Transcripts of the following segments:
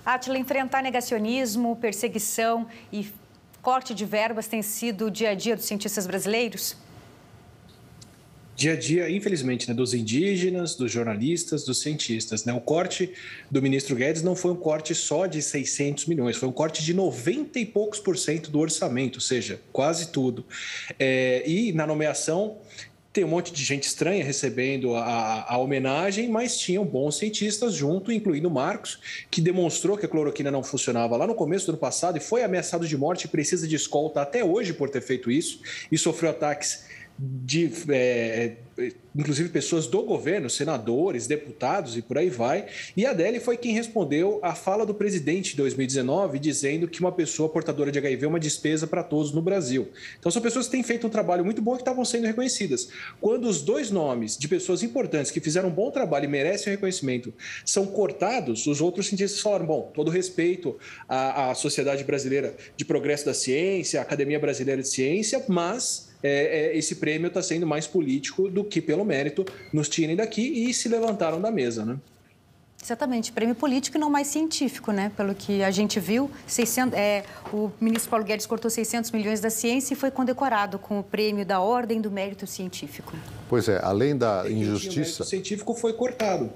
Átila, enfrentar negacionismo, perseguição e corte de verbas tem sido o dia a dia dos cientistas brasileiros? Dia a dia, infelizmente, né, dos indígenas, dos jornalistas, dos cientistas. Né? O corte do ministro Guedes não foi um corte só de 600 milhões, foi um corte de 90 e poucos % do orçamento, ou seja, quase tudo. E na nomeação, tem um monte de gente estranha recebendo a homenagem, mas tinham bons cientistas junto, incluindo o Marcos, que demonstrou que a cloroquina não funcionava lá no começo do ano passado e foi ameaçado de morte e precisa de escolta até hoje por ter feito isso e sofreu ataques de inclusive pessoas do governo, senadores, deputados e por aí vai. E a Adele foi quem respondeu à fala do presidente em 2019, dizendo que uma pessoa portadora de HIV é uma despesa para todos no Brasil. Então são pessoas que têm feito um trabalho muito bom e que estavam sendo reconhecidas. Quando os dois nomes de pessoas importantes que fizeram um bom trabalho e merecem o reconhecimento são cortados, os outros cientistas falaram, bom, todo respeito à Sociedade Brasileira de Progresso da Ciência, à Academia Brasileira de Ciência, mas esse prêmio está sendo mais político do que pelo mérito, nos tirem daqui e se levantaram da mesa, né? Exatamente, prêmio político e não mais científico, né? Pelo que a gente viu, o ministro Paulo Guedes cortou 600 milhões da ciência e foi condecorado com o prêmio da Ordem do Mérito Científico. Pois é, além da injustiça... O mérito científico foi cortado.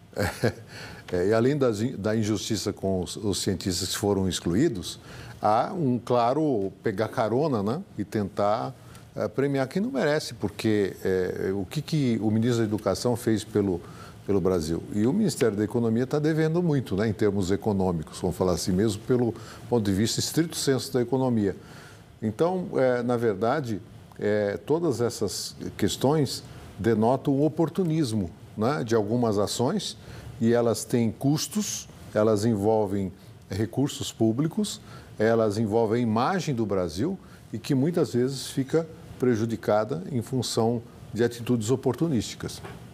E além da injustiça com os cientistas que foram excluídos, há um claro pegar carona, né? E tentar premiar quem não merece, porque o que o ministro da Educação fez pelo Brasil? E o Ministério da Economia está devendo muito, né, em termos econômicos, vamos falar assim mesmo, pelo ponto de vista estrito sensu da economia. Então, na verdade, todas essas questões denotam o oportunismo, né, de algumas ações, e elas têm custos, elas envolvem recursos públicos, elas envolvem a imagem do Brasil e que muitas vezes fica prejudicada em função de atitudes oportunísticas.